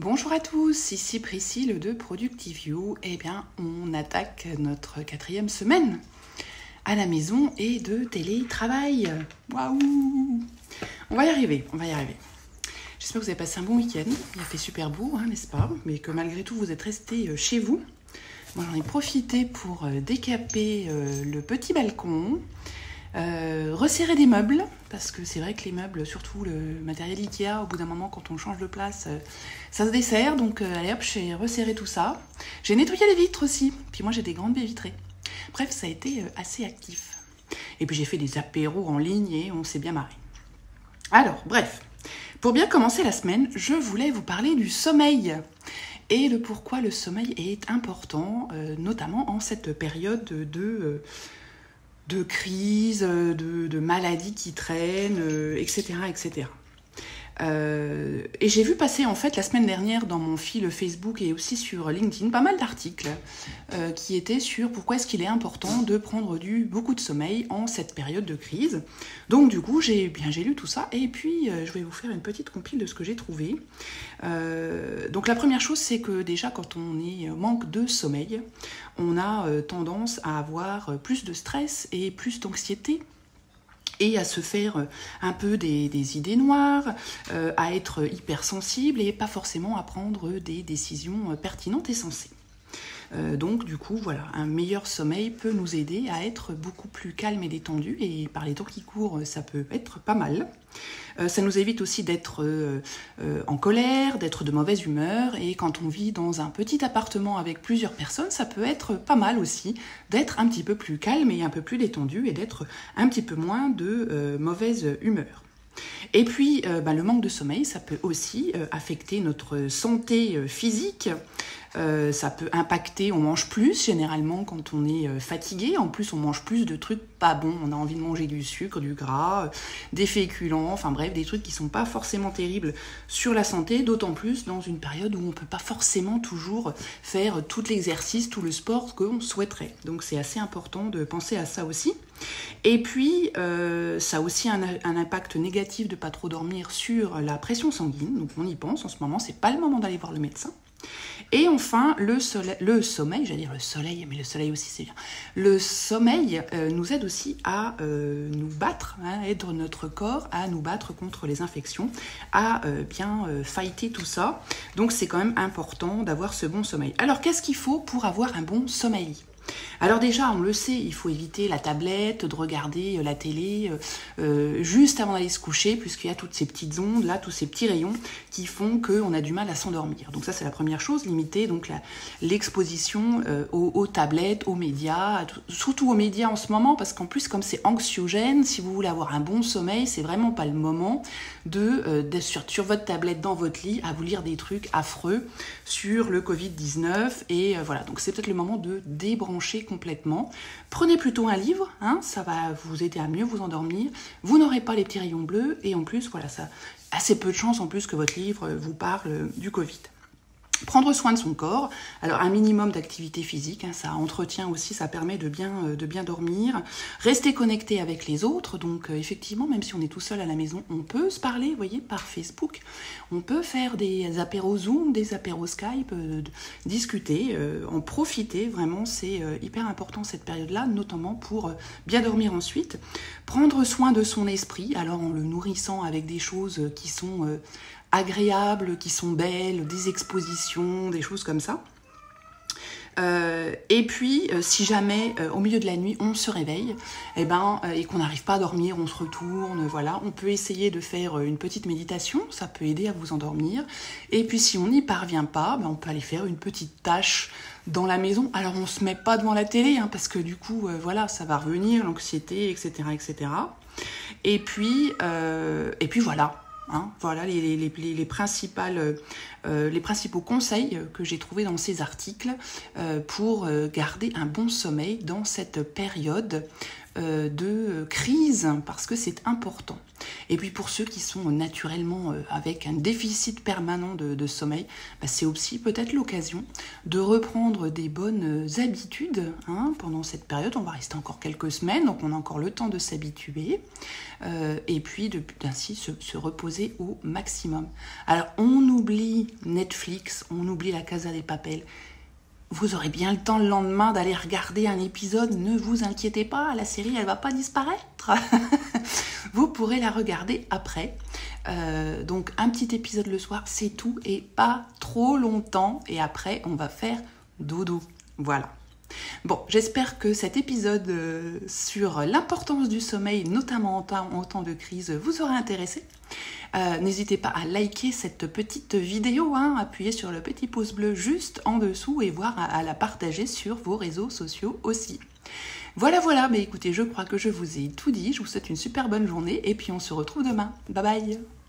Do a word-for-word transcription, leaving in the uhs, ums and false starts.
Bonjour à tous, ici Priscille de Productivio. Eh bien, on attaque notre quatrième semaine à la maison et de télétravail. Waouh! On va y arriver, on va y arriver. J'espère que vous avez passé un bon week-end. Il a fait super beau, hein, n'est-ce pas? Mais que malgré tout, vous êtes restés chez vous. Moi, j'en ai profité pour décaper le petit balcon, euh, resserrer des meubles, parce que c'est vrai que les meubles, surtout le matériel Ikea, au bout d'un moment, quand on change de place, ça se dessert. Donc, euh, allez hop, j'ai resserré tout ça. J'ai nettoyé les vitres aussi. Puis moi, j'ai des grandes baies vitrées. Bref, ça a été assez actif. Et puis, j'ai fait des apéros en ligne et on s'est bien marré. Alors, bref, pour bien commencer la semaine, je voulais vous parler du sommeil et de pourquoi le sommeil est important, euh, notamment en cette période de, euh, de crise, de, de maladies qui traînent, euh, et cetera, et cetera. Euh, et j'ai vu passer en fait la semaine dernière dans mon fil Facebook et aussi sur LinkedIn pas mal d'articles euh, qui étaient sur pourquoi est-ce qu'il est important de prendre du beaucoup de sommeil en cette période de crise. Donc du coup j'ai bien j'ai lu tout ça et puis euh, je vais vous faire une petite compile de ce que j'ai trouvé. Euh, donc la première chose, c'est que déjà quand on est manque de sommeil, on a euh, tendance à avoir plus de stress et plus d'anxiété, et à se faire un peu des, des idées noires, euh, à être hypersensible et pas forcément à prendre des décisions pertinentes et sensées. Euh, donc du coup, voilà, un meilleur sommeil peut nous aider à être beaucoup plus calme et détendu, et par les temps qui courent, ça peut être pas mal. Euh, ça nous évite aussi d'être euh, euh, en colère, d'être de mauvaise humeur, et quand on vit dans un petit appartement avec plusieurs personnes, ça peut être pas mal aussi d'être un petit peu plus calme et un peu plus détendu et d'être un petit peu moins de euh, mauvaise humeur. Et puis, euh, bah, le manque de sommeil, ça peut aussi euh, affecter notre santé euh, physique. Euh, ça peut impacter, on mange plus généralement quand on est euh, fatigué. En plus, on mange plus de trucs pas bons. On a envie de manger du sucre, du gras, euh, des féculents, enfin bref, des trucs qui sont pas forcément terribles sur la santé, d'autant plus dans une période où on peut pas forcément toujours faire tout l'exercice, tout le sport qu'on souhaiterait. Donc c'est assez important de penser à ça aussi. Et puis, euh, ça a aussi un, un impact négatif de pas trop dormir sur la pression sanguine. Donc on y pense en ce moment, c'est pas le moment d'aller voir le médecin. Et enfin, le, soleil, le sommeil, j'allais dire le soleil, mais le soleil aussi c'est bien. Le sommeil euh, nous aide aussi à euh, nous battre, hein, aide notre corps à nous battre contre les infections, à euh, bien euh, fighter tout ça. Donc c'est quand même important d'avoir ce bon sommeil. Alors qu'est-ce qu'il faut pour avoir un bon sommeil ? Alors déjà, on le sait, il faut éviter la tablette, de regarder la télé euh, juste avant d'aller se coucher, puisqu'il y a toutes ces petites ondes, là, tous ces petits rayons qui font qu'on a du mal à s'endormir. Donc ça, c'est la première chose, limiter donc la, l'exposition euh, aux, aux tablettes, aux médias, surtout aux médias en ce moment, parce qu'en plus, comme c'est anxiogène, si vous voulez avoir un bon sommeil, c'est vraiment pas le moment de, euh, de sur, sur votre tablette, dans votre lit, à vous lire des trucs affreux sur le covid dix-neuf. Et euh, voilà, donc c'est peut-être le moment de débrancher complètement. Prenez plutôt un livre, hein, ça va vous aider à mieux vous endormir. Vous n'aurez pas les petits rayons bleus et en plus, voilà, ça a assez peu de chances en plus que votre livre vous parle du Covid. Prendre soin de son corps, alors un minimum d'activité physique, hein, ça entretient aussi, ça permet de bien, euh, de bien dormir. Rester connecté avec les autres, donc euh, effectivement, même si on est tout seul à la maison, on peut se parler, vous voyez, par Facebook. On peut faire des apéros Zoom, des apéros Skype, euh, discuter, euh, en profiter, vraiment, c'est euh, hyper important cette période-là, notamment pour euh, bien dormir ensuite. Prendre soin de son esprit, alors en le nourrissant avec des choses qui sont euh, agréables, qui sont belles, des expositions, des choses comme ça. Euh, et puis, euh, si jamais, euh, au milieu de la nuit, on se réveille eh ben, euh, et qu'on n'arrive pas à dormir, on se retourne, voilà, on peut essayer de faire une petite méditation, ça peut aider à vous endormir. Et puis, si on n'y parvient pas, ben, on peut aller faire une petite tâche dans la maison. Alors, on ne se met pas devant la télé, hein, parce que du coup, euh, voilà, ça va revenir, l'anxiété, et cetera, et cetera. Et puis, euh, et puis voilà. Hein, voilà les, les, les, les, principales, euh, les principaux conseils que j'ai trouvés dans ces articles euh, pour garder un bon sommeil dans cette période euh, de crise, parce que c'est important. Et puis pour ceux qui sont naturellement euh, avec un déficit permanent de, de sommeil, bah, c'est aussi peut-être l'occasion de reprendre des bonnes habitudes hein, pendant cette période. On va rester encore quelques semaines, donc on a encore le temps de s'habituer, euh, et puis de, d'ainsi se, se reposer au maximum. Alors on oublie Netflix, on oublie la Casa de Papel. Vous aurez bien le temps le lendemain d'aller regarder un épisode, ne vous inquiétez pas, la série elle va pas disparaître. Vous pourrez la regarder après. Euh, donc un petit épisode le soir, c'est tout et pas trop longtemps. Et après, on va faire dodo. Voilà. Bon, j'espère que cet épisode euh, sur l'importance du sommeil, notamment en temps, en temps de crise, vous aura intéressé. Euh, n'hésitez pas à liker cette petite vidéo, hein, appuyez sur le petit pouce bleu juste en dessous et voir à, à la partager sur vos réseaux sociaux aussi. Voilà, voilà, mais écoutez, je crois que je vous ai tout dit, je vous souhaite une super bonne journée et puis on se retrouve demain. Bye bye.